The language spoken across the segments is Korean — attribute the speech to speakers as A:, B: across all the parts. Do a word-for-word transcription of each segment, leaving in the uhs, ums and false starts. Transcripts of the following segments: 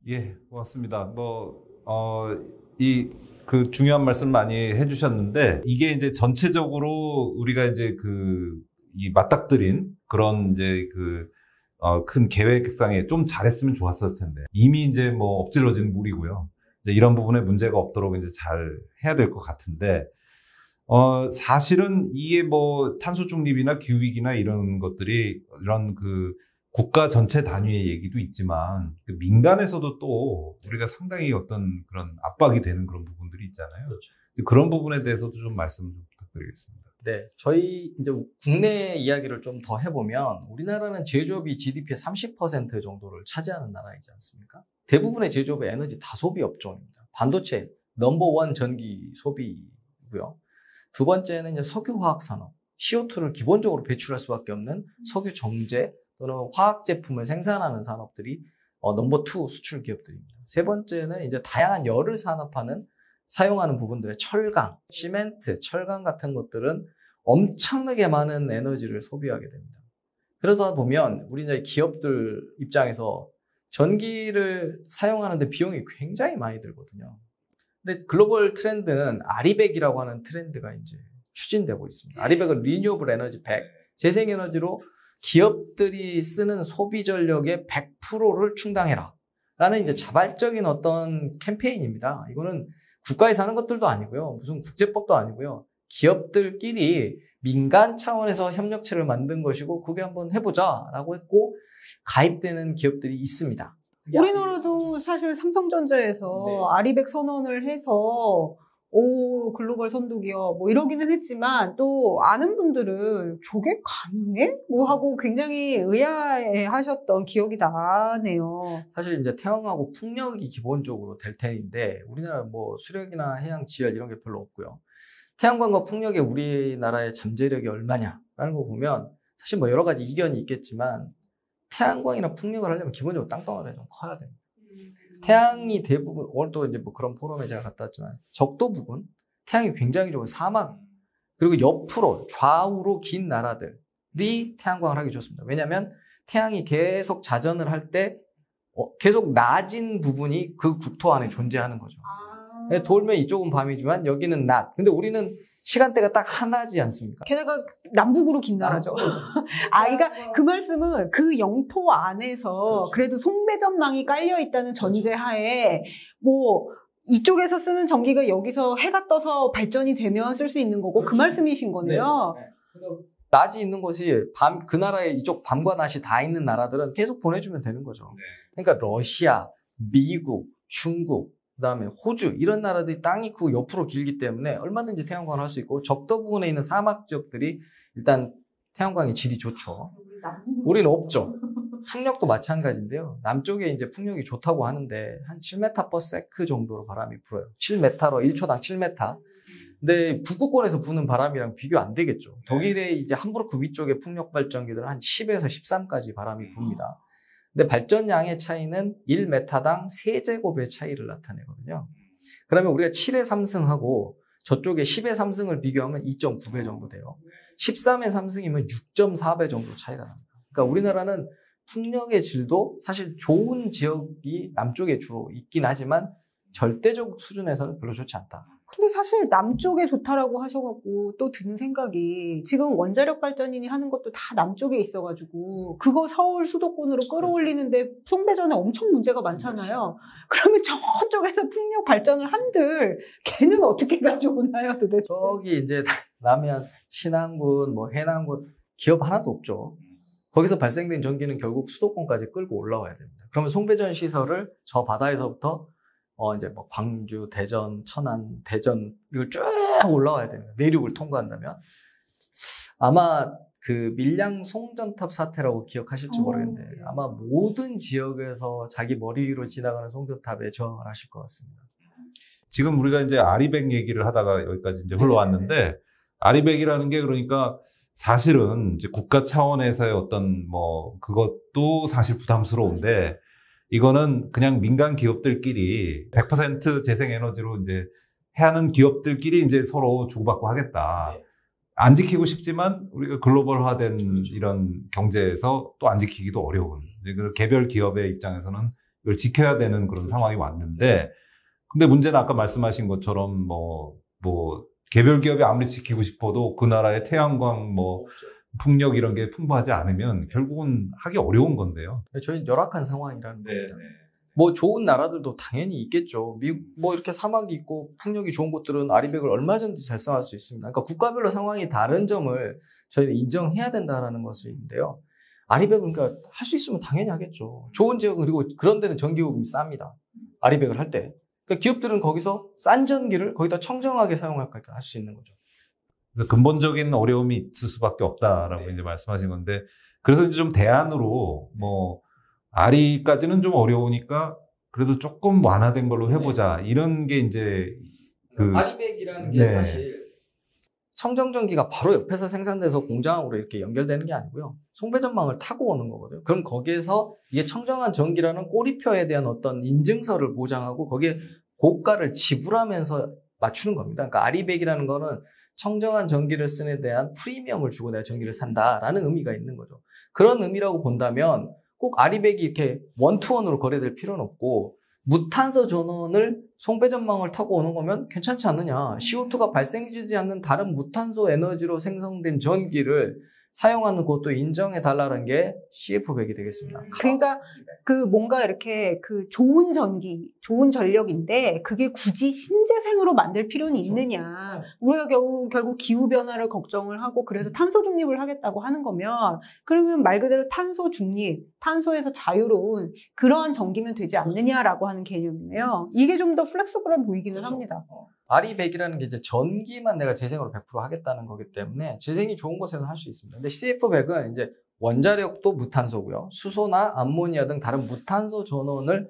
A: 예, 고맙습니다. 뭐, 어, 이, 그 중요한 말씀 많이 해주셨는데, 이게 이제 전체적으로 우리가 이제 그, 이 맞닥뜨린 그런 이제 그, 어, 큰 계획상에 좀 잘했으면 좋았을 텐데, 이미 이제 뭐 엎질러진 물이고요. 이제 이런 부분에 문제가 없도록 이제 잘 해야 될 것 같은데, 어, 사실은 이게 뭐 탄소 중립이나 기후위기나 이런 것들이 이런 그, 국가 전체 단위의 얘기도 있지만 그 민간에서도 또 우리가 상당히 어떤 그런 압박이 되는 그런 부분들이 있잖아요. 그렇죠. 그런 부분에 대해서도 좀 말씀 좀 부탁드리겠습니다.
B: 네, 저희 이제 국내 이야기를 좀 더 해보면 우리나라는 제조업이 지디피의 삼십 퍼센트 정도를 차지하는 나라이지 않습니까? 대부분의 제조업의 에너지 다소비 업종입니다. 반도체 넘버원 전기 소비고요. 두 번째는 이제 석유화학 산업, 씨오투를 기본적으로 배출할 수밖에 없는 석유 정제 또는 화학 제품을 생산하는 산업들이 어, 넘버 투 수출 기업들입니다. 세 번째는 이제 다양한 열을 산업하는 사용하는 부분들의 철강, 시멘트, 철강 같은 것들은 엄청나게 많은 에너지를 소비하게 됩니다. 그러다 보면 우리 이제 기업들 입장에서 전기를 사용하는데 비용이 굉장히 많이 들거든요. 근데 글로벌 트렌드는 아리백이라고 하는 트렌드가 이제 추진되고 있습니다. 아리백은 리뉴어블 에너지 백, 재생에너지로 기업들이 쓰는 소비 전력의 백 퍼센트를 충당해라 라는 이제 자발적인 어떤 캠페인입니다. 이거는 국가에서 하는 것들도 아니고요. 무슨 국제법도 아니고요. 기업들끼리 민간 차원에서 협력체를 만든 것이고 그게 한번 해보자 라고 했고 가입되는 기업들이 있습니다.
C: 우리나라도 사실 삼성전자에서 네. 아리백 선언을 해서 오, 글로벌 선도기업, 뭐 이러기는 했지만, 또 아는 분들은 저게 가능해? 뭐 하고 굉장히 의아해 하셨던 기억이 나네요.
B: 사실 이제 태양하고 풍력이 기본적으로 될 텐데, 우리나라 뭐 수력이나 해양 지열 이런 게 별로 없고요. 태양광과 풍력의 우리나라의 잠재력이 얼마냐라는 거 보면, 사실 뭐 여러 가지 이견이 있겠지만, 태양광이나 풍력을 하려면 기본적으로 땅덩어리가 좀 커야 됩니다. 태양이 대부분, 오늘 또 이제 뭐 그런 포럼에 제가 갔다 왔지만, 적도 부분, 태양이 굉장히 좋은 사막, 그리고 옆으로, 좌우로 긴 나라들이 태양광을 하기 좋습니다. 왜냐하면 태양이 계속 자전을 할 때, 어, 계속 낮은 부분이 그 국토 안에 존재하는 거죠. 아... 돌면 이쪽은 밤이지만 여기는 낮. 근데 우리는 시간대가 딱 하나지 않습니까?
C: 게다가 남북으로 긴 나라죠. 아, 그러니까 그 말씀은 그 영토 안에서 그렇죠. 그래도 송배전망이 깔려 있다는 전제하에 뭐 이쪽에서 쓰는 전기가 여기서 해가 떠서 발전이 되면 쓸 수 있는 거고 그렇죠. 그 말씀이신 거네요. 네. 네.
B: 낮이 있는 곳이 밤, 그 나라의 이쪽 밤과 낮이 다 있는 나라들은 계속 보내주면 되는 거죠. 네. 그러니까 러시아, 미국, 중국, 그 다음에 호주 이런 나라들이 땅이 그 옆으로 길기 때문에 얼마든지 태양광을 할 수 있고 적도 부분에 있는 사막 지역들이 일단 태양광의 질이 좋죠. 우리는 없죠. 풍력도 마찬가지인데요. 남쪽에 이제 풍력이 좋다고 하는데 한 칠 미터 퍼 세컨드 정도로 바람이 불어요. 칠 미터로 일 초당 칠 미터. 근데 북극권에서 부는 바람이랑 비교 안 되겠죠. 독일의 이제 함부르크 위쪽의 풍력 발전기들은 한 십에서 십삼까지 바람이 붑니다. 근데 발전량의 차이는 일 미터당 세 제곱의 차이를 나타내거든요. 그러면 우리가 칠의 삼승하고 저쪽에 십의 삼승을 비교하면 이 점 구 배 정도 돼요. 십삼의 삼승이면 육 점 사 배 정도 차이가 납니다. 그러니까 우리나라는 풍력의 질도 사실 좋은 지역이 남쪽에 주로 있긴 하지만 절대적 수준에서는 별로 좋지 않다.
C: 근데 사실 남쪽에 좋다라고 하셔갖고 또 드는 생각이 지금 원자력 발전인이 하는 것도 다 남쪽에 있어가지고 그거 서울 수도권으로 끌어올리는데 송배전에 엄청 문제가 많잖아요. 그러면 저쪽에서 풍력 발전을 한들 걔는 어떻게 가져오나요 도대체?
B: 저기 이제 남해안 신안군 뭐 해남군 기업 하나도 없죠. 거기서 발생된 전기는 결국 수도권까지 끌고 올라와야 됩니다. 그러면 송배전 시설을 저 바다에서부터 어, 이제 뭐 광주, 대전, 천안, 대전, 이걸 쭉 올라와야 됩니다. 내륙을 통과한다면. 아마 그 밀양 송전탑 사태라고 기억하실지 모르겠는데 아마 모든 지역에서 자기 머리 위로 지나가는 송전탑에 저항을 하실 것 같습니다.
A: 지금 우리가 이제 아리백 얘기를 하다가 여기까지 이제 흘러왔는데 아리백이라는 게 그러니까 사실은 이제 국가 차원에서의 어떤 뭐 그것도 사실 부담스러운데 이거는 그냥 민간 기업들끼리 백 퍼센트 재생에너지로 이제 하는 기업들끼리 이제 서로 주고받고 하겠다. 네. 안 지키고 싶지만 우리가 글로벌화된 그렇죠. 이런 경제에서 또 안 지키기도 어려운. 개별 기업의 입장에서는 지켜야 되는 그런 상황이 왔는데, 근데 문제는 아까 말씀하신 것처럼 뭐, 뭐, 개별 기업이 아무리 지키고 싶어도 그 나라의 태양광, 뭐, 풍력 이런 게 풍부하지 않으면 결국은 하기 어려운 건데요.
B: 저희는 열악한 상황이라는
A: 네,
B: 겁니다.
A: 네.
B: 뭐 좋은 나라들도 당연히 있겠죠. 미국 뭐 이렇게 사막이 있고 풍력이 좋은 곳들은 아리백을 얼마든지 달성할 수 있습니다. 그러니까 국가별로 상황이 다른 점을 저희는 인정해야 된다라는 것인데요. 아리백은 그러니까 할 수 있으면 당연히 하겠죠. 좋은 지역은 그리고 그런 데는 전기요금이 쌉니다. 아리백을 할 때. 그러니까 기업들은 거기서 싼 전기를 거기다 청정하게 사용할 거니까 할 수 있는 거죠.
A: 그래서 근본적인 어려움이 있을 수밖에 없다라고
B: 네.
A: 이제 말씀하신 건데, 그래서 이제 좀 대안으로 뭐 아리까지는 좀 어려우니까 그래도 조금 완화된 걸로 해보자, 네. 이런 게 이제 그
B: 아리백이라는 게
A: 네.
B: 사실 청정전기가 바로 옆에서 생산돼서 공장으로 이렇게 연결되는 게 아니고요. 송배전망을 타고 오는 거거든요. 그럼 거기에서 이게 청정한 전기라는 꼬리표에 대한 어떤 인증서를 보장하고 거기에 고가를 지불하면서 맞추는 겁니다. 그러니까 아리백이라는 거는 청정한 전기를 쓰는 데 대한 프리미엄을 주고 내가 전기를 산다라는 의미가 있는 거죠. 그런 의미라고 본다면 꼭 아리백이 이렇게 원투원으로 거래될 필요는 없고 무탄소 전원을 송배전망을 타고 오는 거면 괜찮지 않느냐. 씨오투가 발생되지 않는 다른 무탄소 에너지로 생성된 전기를 사용하는 것도 인정해달라는 게 씨에프백이 되겠습니다.
C: 그러니까 그 뭔가 이렇게 그 좋은 전기, 좋은 전력인데 그게 굳이 신재생으로 만들 필요는 있느냐. 우리가 결국, 결국 기후변화를 걱정을 하고 그래서 탄소 중립을 하겠다고 하는 거면 그러면 말 그대로 탄소 중립, 탄소에서 자유로운 그러한 전기면 되지 않느냐라고 하는 개념이네요. 이게 좀 더 플렉서블해 보이기는
B: 그렇죠.
C: 합니다.
B: 아리백이라는 게 이제 전기만 내가 재생으로 백 퍼센트 하겠다는 거기 때문에 재생이 좋은 곳에서 할 수 있습니다. 근데 씨에프백은 이제 원자력도 무탄소고요. 수소나 암모니아 등 다른 무탄소 전원을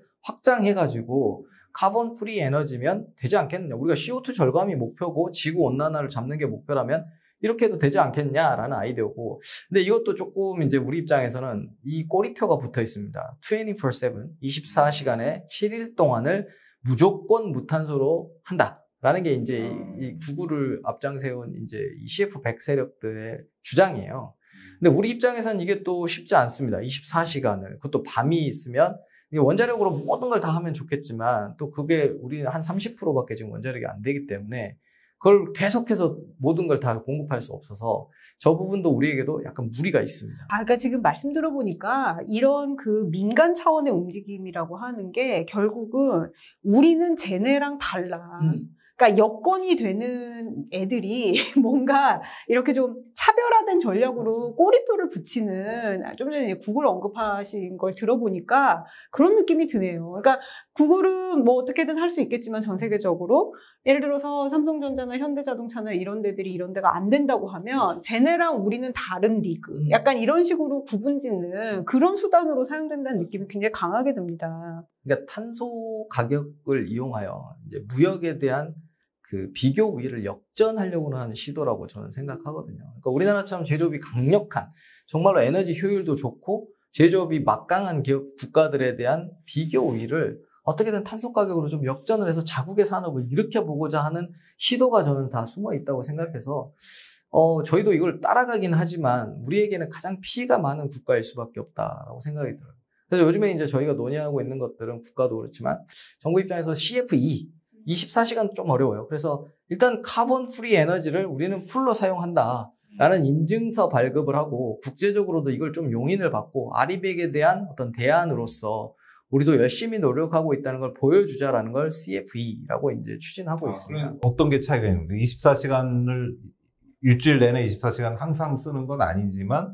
B: 확장해가지고 카본 프리 에너지면 되지 않겠느냐. 우리가 씨오투 절감이 목표고 지구 온난화를 잡는 게 목표라면 이렇게 해도 되지 않겠냐라는 아이디어고. 근데 이것도 조금 이제 우리 입장에서는 이 꼬리표가 붙어 있습니다. 이십사 칠, 이십사 시간에 칠 일 동안을 무조건 무탄소로 한다. 라는 게 이제 이 구글을 앞장세운 이제 이 씨에프백 세력들의 주장이에요. 근데 우리 입장에서는 이게 또 쉽지 않습니다. 이십사 시간을. 그것도 밤이 있으면 이게 원자력으로 모든 걸 다 하면 좋겠지만 또 그게 우리는 한 삼십 퍼센트밖에 지금 원자력이 안 되기 때문에 그걸 계속해서 모든 걸 다 공급할 수 없어서 저 부분도 우리에게도 약간 무리가 있습니다.
C: 아, 그러니까 지금 말씀 들어보니까 이런 그 민간 차원의 움직임이라고 하는 게 결국은 우리는 쟤네랑 달라. 음. 그러니까 여건이 되는 애들이 뭔가 이렇게 좀 차별화된 전략으로 꼬리표를 붙이는, 좀 전에 이제 구글 언급하신 걸 들어보니까 그런 느낌이 드네요. 그러니까 구글은 뭐 어떻게든 할 수 있겠지만 전 세계적으로 예를 들어서 삼성전자나 현대자동차나 이런 데들이 이런 데가 안 된다고 하면 쟤네랑 우리는 다른 리그, 약간 이런 식으로 구분짓는 그런 수단으로 사용된다는 느낌이 굉장히 강하게 듭니다.
B: 그러니까 탄소 가격을 이용하여 이제 무역에 대한 그 비교 우위를 역전하려고 하는 시도라고 저는 생각하거든요. 그러니까 우리나라처럼 제조업이 강력한, 정말로 에너지 효율도 좋고 제조업이 막강한 기업 국가들에 대한 비교 우위를 어떻게든 탄소 가격으로 좀 역전을 해서 자국의 산업을 일으켜보고자 하는 시도가 저는 다 숨어 있다고 생각해서 어, 저희도 이걸 따라가긴 하지만 우리에게는 가장 피해가 많은 국가일 수밖에 없다라고 생각이 들어요. 그래서 요즘에 이제 저희가 논의하고 있는 것들은 국가도 그렇지만 정부 입장에서 씨에프이 이십사 시간 좀 어려워요. 그래서 일단 카본 프리 에너지를 우리는 풀로 사용한다 라는 인증서 발급을 하고 국제적으로도 이걸 좀 용인을 받고 아리백에 대한 어떤 대안으로서 우리도 열심히 노력하고 있다는 걸 보여주자라는 걸 씨에프이라고 이제 추진하고
A: 아,
B: 있습니다.
A: 어떤 게 차이가 있는데 이십사 시간을 일주일 내내 이십사 시간 항상 쓰는 건 아니지만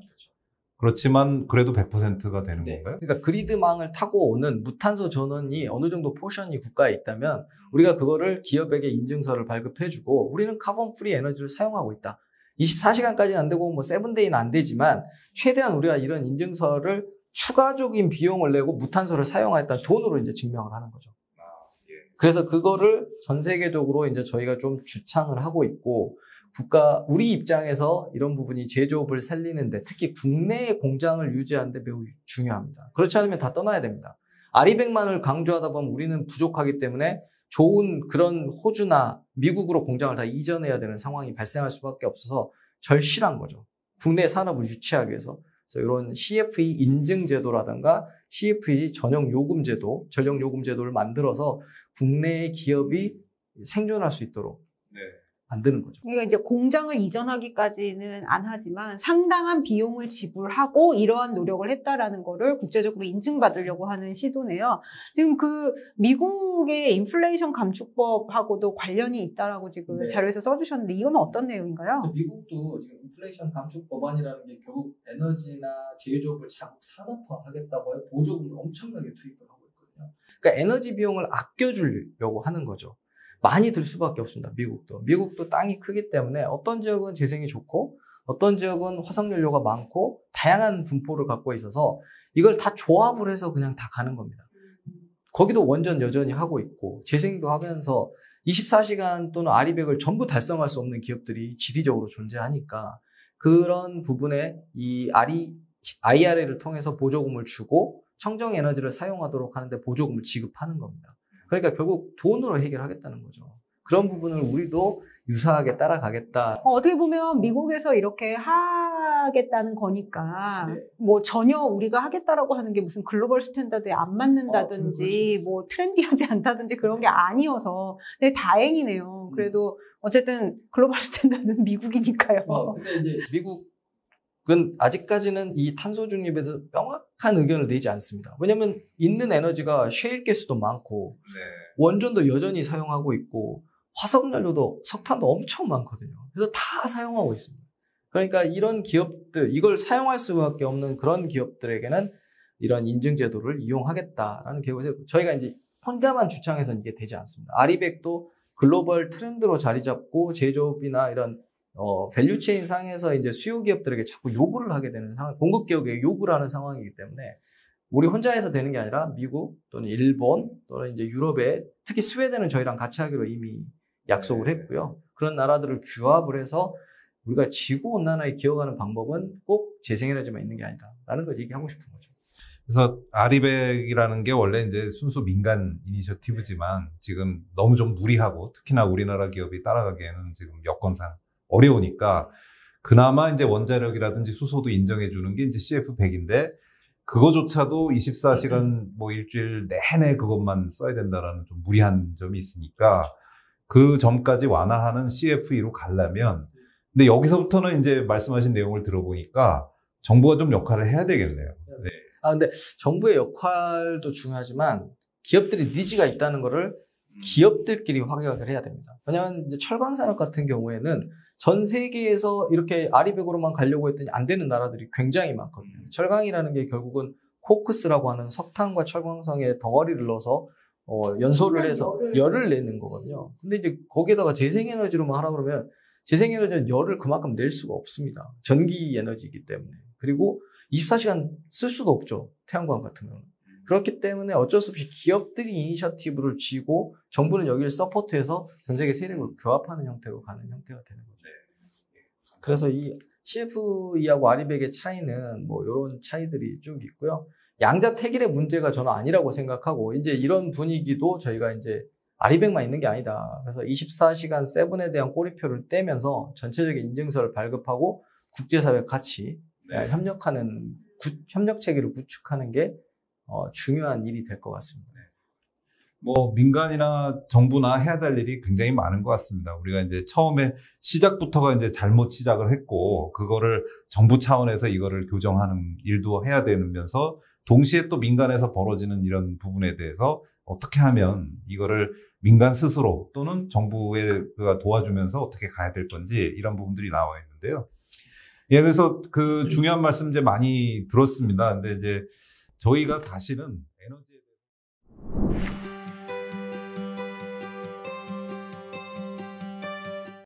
A: 그렇지만 그래도 백 퍼센트가 되는
B: 네.
A: 건가요?
B: 그러니까 그리드망을 타고 오는 무탄소 전원이 어느 정도 포션이 국가에 있다면 우리가 그거를 기업에게 인증서를 발급해주고 우리는 카본 프리 에너지를 사용하고 있다. 이십사 시간까지는 안 되고 뭐 세븐데이는 안 되지만 최대한 우리가 이런 인증서를 추가적인 비용을 내고 무탄소를 사용하였다는 돈으로 이제 증명을 하는 거죠. 그래서 그거를 전 세계적으로 이제 저희가 좀 주창을 하고 있고 국가, 우리 입장에서 이런 부분이 제조업을 살리는데 특히 국내의 공장을 유지하는데 매우 중요합니다. 그렇지 않으면 다 떠나야 됩니다. 아리백만을 강조하다 보면 우리는 부족하기 때문에 좋은 그런 호주나 미국으로 공장을 다 이전해야 되는 상황이 발생할 수밖에 없어서 절실한 거죠. 국내 산업을 유치하기 위해서. 그래서 이런 씨에프이 인증 제도라든가 씨에프이 전용 요금 제도, 전력 요금 제도를 만들어서 국내의 기업이 생존할 수 있도록
A: 네.
B: 만드는 거죠.
C: 그러니까 이제 공장을 이전하기까지는 안 하지만 상당한 비용을 지불하고 이러한 노력을 했다라는 거를 국제적으로 인증받으려고 하는 시도네요. 지금 그 미국의 인플레이션 감축법하고도 관련이 있다라고 지금
B: 네.
C: 자료에서 써주셨는데 이건 어떤 내용인가요?
B: 미국도 지금 인플레이션 감축 법안이라는 게 결국 에너지나 제조업을 자국 산업화하겠다고 해 보조금을 엄청나게 투입을 하고 있거든요. 그러니까 에너지 비용을 아껴주려고 하는 거죠. 많이 들 수밖에 없습니다. 미국도. 미국도 땅이 크기 때문에 어떤 지역은 재생이 좋고 어떤 지역은 화석연료가 많고 다양한 분포를 갖고 있어서 이걸 다 조합을 해서 그냥 다 가는 겁니다. 거기도 원전 여전히 하고 있고 재생도 하면서 이십사 시간 또는 아리백을 전부 달성할 수 없는 기업들이 지리적으로 존재하니까 그런 부분에 이 아이알에이를 통해서 보조금을 주고 청정 에너지를 사용하도록 하는데 보조금을 지급하는 겁니다. 그러니까 결국 돈으로 해결하겠다는 거죠. 그런 부분을 우리도 유사하게 따라가겠다.
C: 어떻게 보면 미국에서 이렇게 하겠다는 거니까
B: 네.
C: 뭐 전혀 우리가 하겠다라고 하는 게 무슨 글로벌 스탠다드에 안 맞는다든지
B: 어,
C: 뭐 트렌디하지 않다든지 그런 게 아니어서 근데 다행이네요. 그래도 어쨌든 글로벌 스탠다드는 미국이니까요.
B: 어, 근데 이제 미국은 아직까지는 이 탄소 중립에서 명확한 의견을 내지 않습니다. 왜냐하면 있는 에너지가 셰일 가스도 많고
A: 네.
B: 원전도 여전히 사용하고 있고 화석연료도 석탄도 엄청 많거든요. 그래서 다 사용하고 있습니다. 그러니까 이런 기업들, 이걸 사용할 수밖에 없는 그런 기업들에게는 이런 인증제도를 이용하겠다라는 계획에서 저희가 이제 혼자만 주창해서는 이게 되지 않습니다. 아리백도 글로벌 트렌드로 자리 잡고 제조업이나 이런 어, 밸류체인 상에서 이제 수요 기업들에게 자꾸 요구를 하게 되는 상황, 공급 기업에게 요구를 하는 상황이기 때문에 우리 혼자 해서 되는 게 아니라 미국 또는 일본 또는 이제 유럽에 특히 스웨덴은 저희랑 같이 하기로 이미 약속을 했고요. 그런 나라들을 규합을 해서 우리가 지구온난화에 기여하는 방법은 꼭 재생에너지만 있는 게 아니다라는 걸 얘기하고 싶은 거죠.
A: 그래서 아리백이라는 게 원래 이제 순수 민간 이니셔티브지만 지금 너무 좀 무리하고 특히나 우리나라 기업이 따라가기에는 지금 여건상 어려우니까 그나마 이제 원자력이라든지 수소도 인정해 주는 게 이제 씨에프 백인데 그거조차도 이십사 시간 뭐 일주일 내내 그것만 써야 된다라는 좀 무리한 점이 있으니까 그 점까지 완화하는 씨에프이로 가려면 근데 여기서부터는 이제 말씀하신 내용을 들어보니까 정부가 좀 역할을 해야 되겠네요. 네.
B: 아, 근데 정부의 역할도 중요하지만 기업들이 니즈가 있다는 거를 기업들끼리 확인을 해야 됩니다. 왜냐하면 이제 철강 산업 같은 경우에는 전 세계에서 이렇게 아리백으로만 가려고 했더니 안 되는 나라들이 굉장히 많거든요. 철강이라는 게 결국은 코크스라고 하는 석탄과 철광성의 덩어리를 넣어서 어, 연소를 해서 열을. 열을 내는 거거든요. 근데 이제 거기에다가 재생에너지로만 하라 그러면 재생에너지는 열을 그만큼 낼 수가 없습니다. 전기 에너지이기 때문에. 그리고 이십사 시간 쓸 수도 없죠. 태양광 같은 경우는. 그렇기 때문에 어쩔 수 없이 기업들이 이니셔티브를 쥐고 정부는 여기를 서포트해서 전 세계 세력을 규합하는 형태로 가는 형태가 되는 거죠. 그래서 이 씨에프이하고 아리백의 차이는 뭐 이런 차이들이 쭉 있고요. 양자택일의 문제가 저는 아니라고 생각하고 이제 이런 분위기도 저희가 이제 아리백만 있는 게 아니다. 그래서 이십사 시간 세븐에 대한 꼬리표를 떼면서 전체적인 인증서를 발급하고 국제사회 같이 네. 협력하는 구, 협력 체계를 구축하는 게 어, 중요한 일이 될 것 같습니다.
A: 뭐 민간이나 정부나 해야 될 일이 굉장히 많은 것 같습니다. 우리가 이제 처음에 시작부터가 이제 잘못 시작을 했고 그거를 정부 차원에서 이거를 교정하는 일도 해야 되면서 동시에 또 민간에서 벌어지는 이런 부분에 대해서 어떻게 하면 이거를 민간 스스로 또는 정부가 도와주면서 어떻게 가야 될 건지 이런 부분들이 나와 있는데요. 예, 그래서 그 중요한 말씀 이제 많이 들었습니다. 근데 이제 저희가 사실은 에너지